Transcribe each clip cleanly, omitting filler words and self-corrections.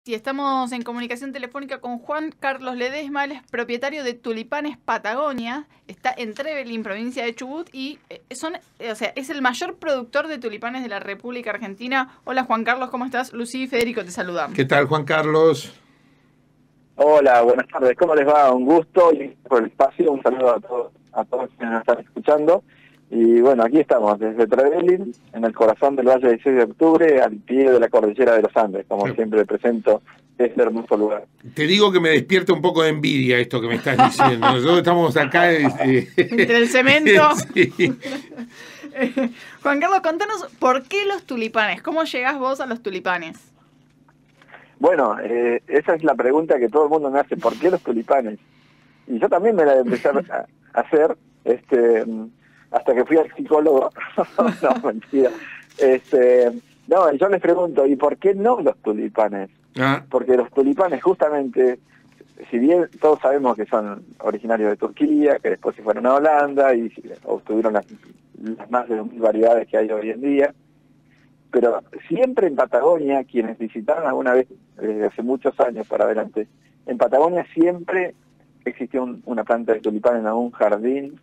Y estamos en comunicación telefónica con Juan Carlos Ledesma, él es propietario de Tulipanes Patagonia, está en Trevelin, provincia de Chubut, y es el mayor productor de tulipanes de la República Argentina. Hola Juan Carlos, ¿cómo estás? Lucy y Federico te saludan. ¿Qué tal, Juan Carlos? Hola, buenas tardes, ¿cómo les va? Un gusto y por el espacio, un saludo a todos quienes nos están escuchando. Y bueno, aquí estamos, desde Trevelin, en el corazón del Valle 16 de Octubre, al pie de la cordillera de los Andes, como siempre presento este hermoso lugar. Te digo que me despierta un poco de envidia esto que me estás diciendo. Nosotros estamos acá... entre el cemento. Sí. Juan Carlos, contanos, ¿por qué los tulipanes? ¿Cómo llegás vos a los tulipanes? Bueno, esa es la pregunta que todo el mundo me hace, ¿por qué los tulipanes? Y yo también me la empecé a hacer, hasta que fui al psicólogo. No, mentira. No, yo les pregunto, ¿y por qué no los tulipanes? Porque los tulipanes justamente, si bien todos sabemos que son originarios de Turquía, que después se fueron a Holanda y obtuvieron las más de 2.000 variedades que hay hoy en día, pero siempre en Patagonia, quienes visitaron alguna vez desde hace muchos años para adelante, en Patagonia siempre existió una planta de tulipán en algún jardín,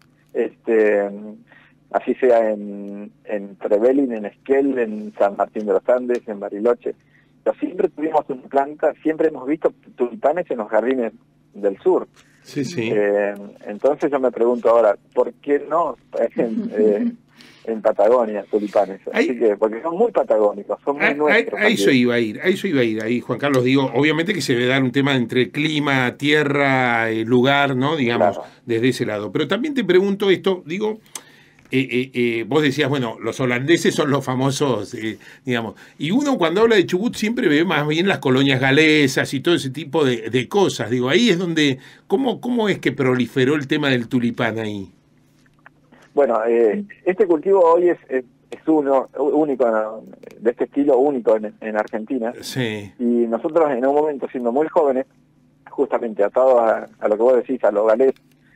así sea en Trevelin, en Esquel, en San Martín de los Andes, en Bariloche. Pero siempre tuvimos una planta, siempre hemos visto tulipanes en los jardines del sur. Sí, sí. Entonces yo me pregunto ahora, ¿por qué no en Patagonia tulipanes? Así que, porque son muy patagónicos, son muy nuestros. A eso iba a ir, ahí, Juan Carlos. Digo, obviamente que se debe dar un tema entre clima, tierra, lugar, ¿no? Digamos, claro, desde ese lado. Pero también te pregunto esto, digo... vos decías, bueno, los holandeses son los famosos, digamos, y uno cuando habla de Chubut siempre ve más bien las colonias galesas y todo ese tipo de cosas. Digo, ahí es donde, ¿cómo es que proliferó el tema del tulipán ahí? Bueno, este cultivo hoy es único, de este estilo único en Argentina. Sí. Y nosotros en un momento, siendo muy jóvenes, justamente atados a lo que vos decís, a lo galés,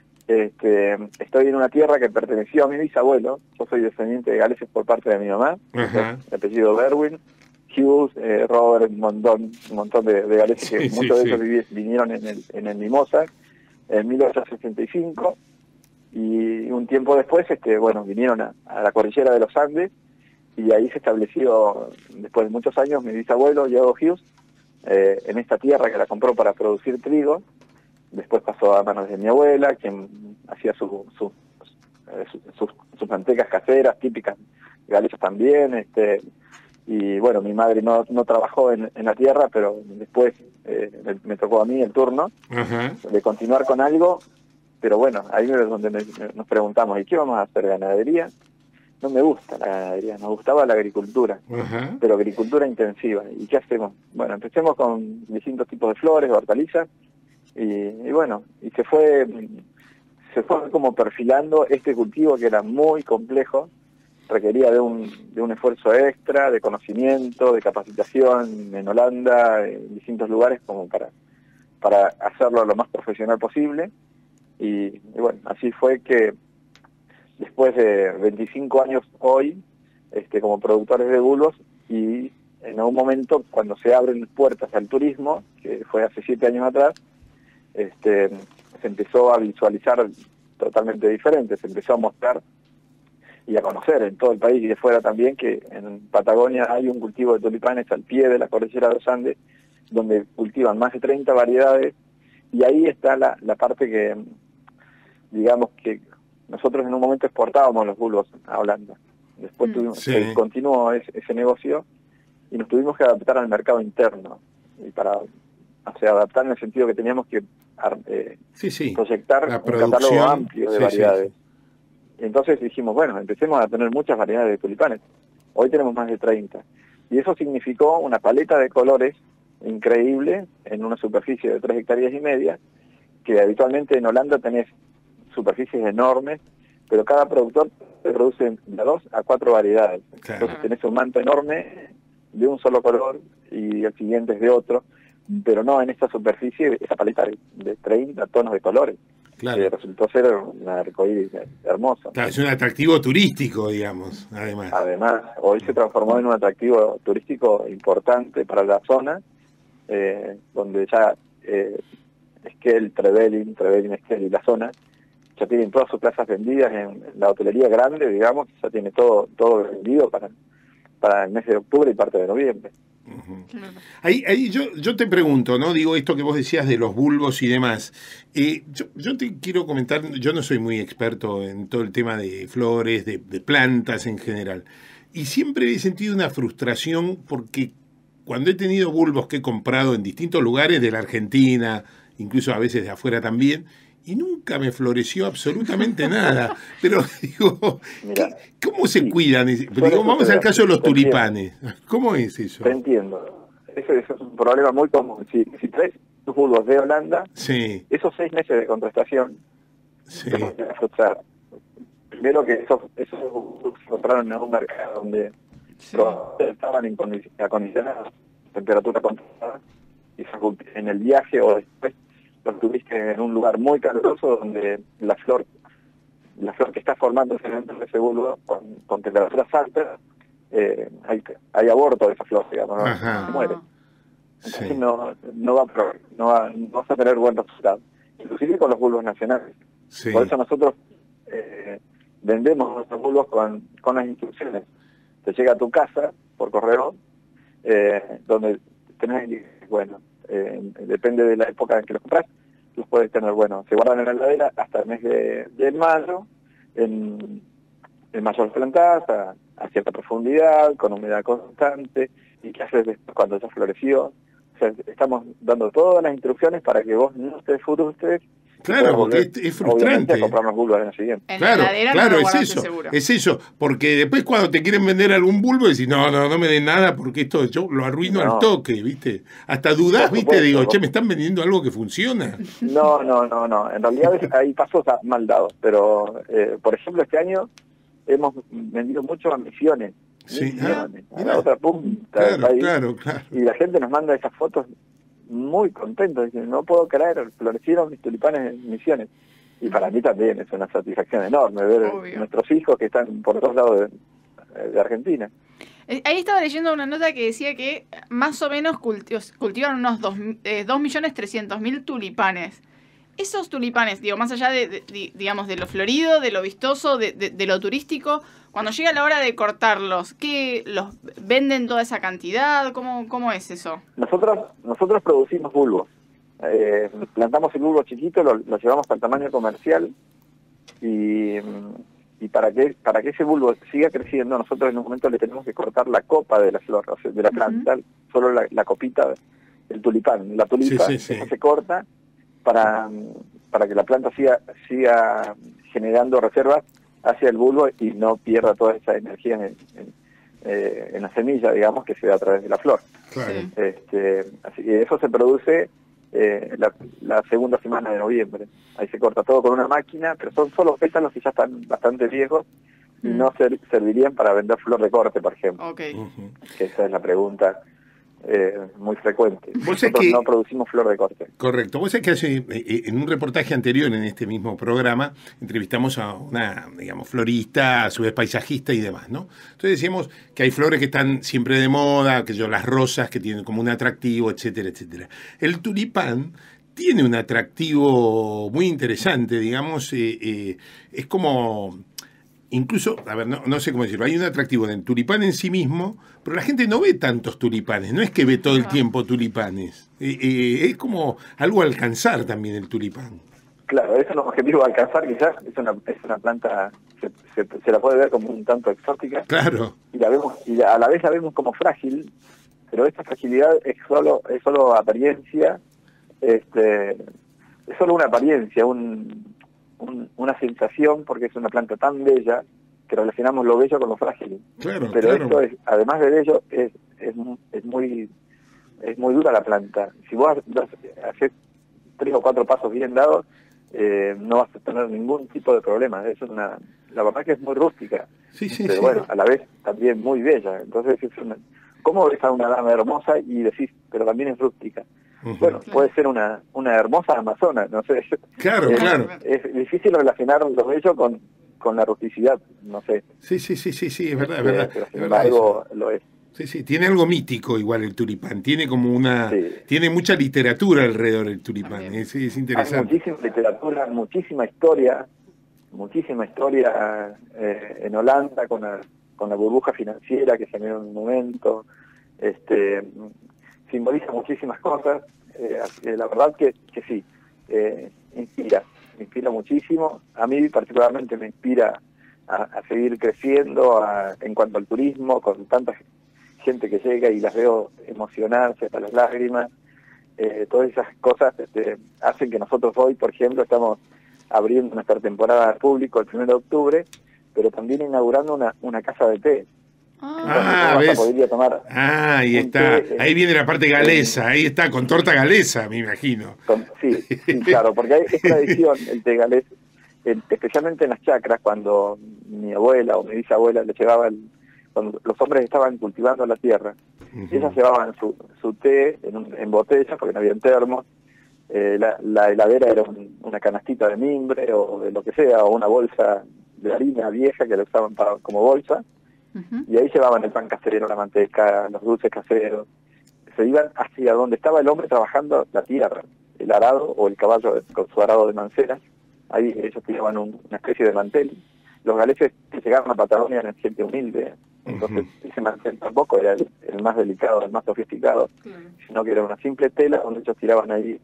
estoy en una tierra que perteneció a mi bisabuelo. Yo soy descendiente de galeses por parte de mi mamá, el apellido Berwin, Hughes, Robert, un montón de galeses que muchos de ellos vinieron en el Mimosa en 1865, y un tiempo después vinieron a la cordillera de los Andes, y ahí se estableció, después de muchos años, mi bisabuelo, Diego Hughes, en esta tierra que la compró para producir trigo. Después pasó a manos de mi abuela, quien hacía sus mantecas caseras, típicas galesas también. Y bueno, mi madre no trabajó en la tierra, pero después me tocó a mí el turno de continuar con algo. Pero bueno, ahí es donde nos preguntamos, ¿y qué vamos a hacer? ¿Ganadería? No me gusta la ganadería, nos gustaba la agricultura, pero agricultura intensiva. ¿Y qué hacemos? Bueno, empecemos con distintos tipos de flores, hortalizas. Y bueno, y se fue como perfilando este cultivo que era muy complejo, requería de un esfuerzo extra, de conocimiento, de capacitación en Holanda, en distintos lugares, como para hacerlo lo más profesional posible. Y bueno, así fue que después de 25 años hoy, como productores de bulbos, y en algún momento cuando se abren puertas al turismo, que fue hace 7 años atrás, se empezó a visualizar totalmente diferente, se empezó a mostrar y a conocer en todo el país y de fuera también que en Patagonia hay un cultivo de tulipanes al pie de la cordillera de los Andes, donde cultivan más de 30 variedades, y ahí está la parte que, digamos que nosotros en un momento exportábamos los bulbos a Holanda. Después continuó ese negocio y nos tuvimos que adaptar al mercado interno, y adaptar en el sentido que teníamos que proyectar un catálogo amplio de variedades. Y entonces dijimos, bueno, empecemos a tener muchas variedades de tulipanes. Hoy tenemos más de 30. Y eso significó una paleta de colores increíble en una superficie de 3,5 hectáreas, que habitualmente en Holanda tenés superficies enormes, pero cada productor produce de 2 a 4 variedades. Claro. Entonces tenés un manto enorme de un solo color y el siguiente es de otro, pero no en esta superficie, esa paleta de 30 tonos de colores. Claro. Resultó ser una arcoíris hermosa. Claro, es un atractivo turístico, digamos, además. Hoy se transformó en un atractivo turístico importante para la zona, donde ya Esquel, Trevelin, Esquel y la zona ya tienen todas sus plazas vendidas en la hotelería grande, digamos, ya tiene todo vendido para el mes de octubre y parte de noviembre. Uh-huh. Ahí yo te pregunto, ¿no? Digo, esto que vos decías de los bulbos y demás. Yo te quiero comentar, yo no soy muy experto en todo el tema de flores, de plantas en general. Y siempre he sentido una frustración porque cuando he tenido bulbos que he comprado en distintos lugares de la Argentina, incluso a veces de afuera también, y nunca me floreció absolutamente nada. Pero digo, ¿cómo se cuidan? Digo, vamos al caso de los tulipanes. ¿Cómo es eso? Te entiendo. Eso es un problema muy común. Si traes tus bulbos de Holanda, sí, esos 6 meses de contrastación sí, te van a frustrar. Primero que esos bulbos se compraron en un mercado donde estaban acondicionados, temperatura controlada, y en el viaje o después los tuviste en un lugar muy caluroso donde la flor que está formándose dentro de ese bulbo con temperaturas altas, hay aborto de esa flor, digamos, ¿no? Se muere. Entonces sí, no vas a tener buen resultado, inclusive con los bulbos nacionales. Sí. Por eso nosotros vendemos nuestros bulbos con las instrucciones. Te llega a tu casa por correo, donde tenés, bueno, depende de la época en que los compras, los puedes tener, bueno, se guardan en la heladera hasta el mes de mayo, en mayor plantas, a cierta profundidad, con humedad constante, y qué haces después cuando ya floreció. O sea, estamos dando todas las instrucciones para que vos no te frustres. Claro, porque es frustrante. A comprarnos bulbos al año siguiente. Claro, es eso. Porque después cuando te quieren vender algún bulbo, decís, no me den nada porque esto yo lo arruino al toque, ¿viste? Hasta dudás, ¿viste? Digo, che, me están vendiendo algo que funciona. No. En realidad hay pasos mal dados. Pero, por ejemplo, este año hemos vendido mucho a Misiones. Sí, a la otra punta del país. Claro. Y la gente nos manda esas fotos muy contentos, dicen, no puedo creer, florecieron mis tulipanes en Misiones. Y para mí también es una satisfacción enorme ver nuestros hijos que están por todos lados de Argentina. Ahí estaba leyendo una nota que decía que más o menos cultivan unos 2.300.000 tulipanes. Esos tulipanes, digo, más allá digamos, de lo florido, de lo vistoso, de lo turístico, cuando llega la hora de cortarlos, ¿qué los venden toda esa cantidad? ¿Cómo es eso? Nosotros producimos bulbos. Plantamos el bulbo chiquito, lo llevamos al tamaño comercial y para que ese bulbo siga creciendo, nosotros en un momento le tenemos que cortar la copa de la flor, o sea, de la planta, solo la copita del tulipán. La tulipa se corta para que la planta siga generando reservas hacia el bulbo y no pierda toda esa energía en la semilla, digamos, que se da a través de la flor. Claro. Así que eso se produce la segunda semana de noviembre. Ahí se corta todo con una máquina, pero son solo pétalos que ya están bastante viejos y no servirían para vender flor de corte, por ejemplo. Okay. Que esa es la pregunta muy frecuente. Nosotros no producimos flor de corte. Correcto. Vos sabés que en un reportaje anterior en este mismo programa entrevistamos a una, digamos, florista, a su vez paisajista y demás, ¿no? Entonces decíamos que hay flores que están siempre de moda, las rosas que tienen como un atractivo, etcétera, etcétera. El tulipán tiene un atractivo muy interesante, digamos, es como... Incluso, a ver, no sé cómo decirlo, hay un atractivo en el tulipán en sí mismo, pero la gente no ve tantos tulipanes, no es que ve todo el tiempo tulipanes, es como algo a alcanzar también el tulipán. Claro, eso es el objetivo, alcanzar, quizás es una planta, se la puede ver como un tanto exótica, claro, y a la vez la vemos como frágil, pero esta fragilidad es solo apariencia, es solo una apariencia, una sensación, porque es una planta tan bella que relacionamos lo bello con lo frágil. Claro, pero esto es, además de bello, es muy dura la planta. Si vos haces 3 o 4 pasos bien dados, no vas a tener ningún tipo de problema. La verdad que es muy rústica, pero bueno, a la vez también muy bella. Entonces ¿cómo ves a una dama hermosa y decís, pero también es rústica? Bueno, puede ser una hermosa amazona, no sé. Claro. Es difícil relacionar lo bello con la rusticidad, no sé. Sí, es verdad, Pero sin embargo lo es. Sí, sí, tiene algo mítico igual el tulipán, tiene como una, tiene mucha literatura alrededor del tulipán, es interesante. Hay muchísima literatura, muchísima historia en Holanda con la burbuja financiera que se generó en un momento, simboliza muchísimas cosas, la verdad que sí, inspira muchísimo, a mí particularmente me inspira a seguir creciendo en cuanto al turismo, con tanta gente que llega y las veo emocionarse hasta las lágrimas. Todas esas cosas hacen que nosotros hoy, por ejemplo, estamos abriendo nuestra temporada al público el 1 de octubre, pero también inaugurando una casa de té. ¿Ves? Ahí está. Té, ahí viene la parte galesa, ahí está, con torta galesa, me imagino. Sí, claro, porque es tradición el té galés, especialmente en las chacras, cuando mi abuela o mi bisabuela le llevaba cuando los hombres estaban cultivando la tierra, ellas llevaban su té en botellas, porque no había termos, la heladera era una canastita de mimbre o de lo que sea, o una bolsa de harina vieja que la usaban como bolsa, y ahí llevaban el pan casero, la manteca, los dulces caseros, se iban hacia donde estaba el hombre trabajando la tierra, el arado o el caballo con su arado de manceras, ahí ellos tiraban una especie de mantel. Los galeses que llegaban a Patagonia eran gente humilde, entonces ese mantel tampoco era el más delicado, el más sofisticado, sino que era una simple tela donde ellos tiraban ahí,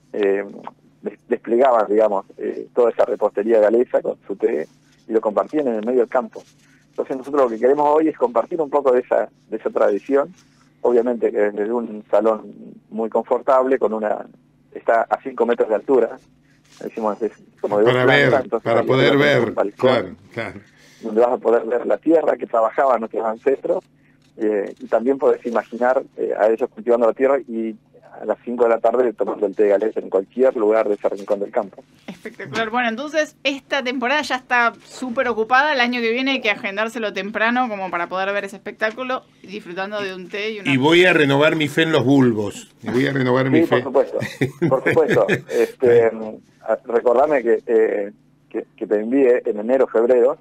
desplegaban, digamos, toda esa repostería galesa con su té y lo compartían en el medio del campo. Entonces nosotros lo que queremos hoy es compartir un poco de esa tradición, obviamente que desde un salón muy confortable, está a 5 metros de altura, decimos, como de para poder ver, balcón, claro. Donde vas a poder ver la tierra que trabajaban nuestros ancestros, y también podés imaginar a ellos cultivando la tierra y a las 5 de la tarde tomando el té galés en cualquier lugar de ese rincón del campo. Espectacular. Bueno, entonces esta temporada ya está súper ocupada. El año que viene hay que agendárselo temprano como para poder ver ese espectáculo disfrutando de un té y voy a renovar mi fe en los bulbos. Voy a renovar mi fe. Por supuesto. Recordame que te envíe en enero, febrero,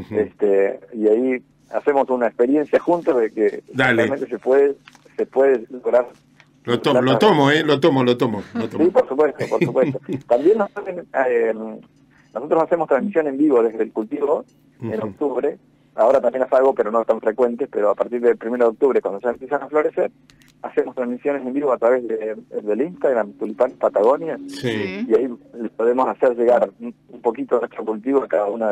y ahí hacemos una experiencia juntos de que realmente se puede lograr. Lo tomo. Sí, por supuesto. También nosotros hacemos transmisión en vivo desde el cultivo en octubre. Ahora también las hago, pero no tan frecuentes, pero a partir del 1 de octubre, cuando ya empiezan a florecer, hacemos transmisiones en vivo a través del Instagram, Tulipanes Patagonia, y ahí podemos hacer llegar un poquito de nuestro cultivo a cada una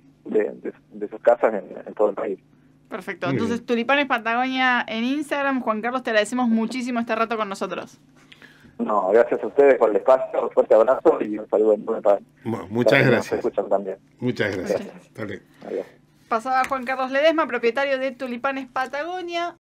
de sus casas en todo el país. Perfecto. Entonces, Tulipanes Patagonia en Instagram. Juan Carlos, te agradecemos muchísimo este rato con nosotros. No, gracias a ustedes por el espacio, un fuerte abrazo y un saludo enorme para muchas gracias. Nos escuchan también. Muchas gracias. Dale. Pasaba Juan Carlos Ledesma, propietario de Tulipanes Patagonia.